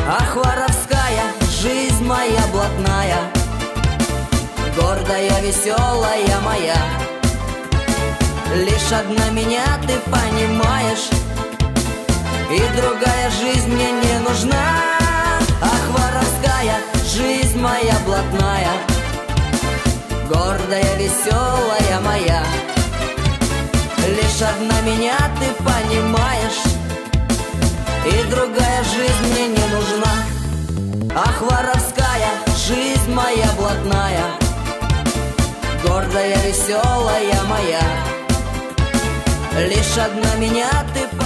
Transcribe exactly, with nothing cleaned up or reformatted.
Ах, воровская, жизнь моя блатная, гордая, веселая моя. Лишь одна меня ты понимаешь, и другая жизнь мне не нужна. Ах, воровская, жизнь моя блатная, гордая, веселая моя. Лишь одна меня ты понимаешь, и другая жизнь мне не нужна. Ах, воровская, жизнь моя блатная, гордая, веселая моя. Лишь одна меня ты понимаешь.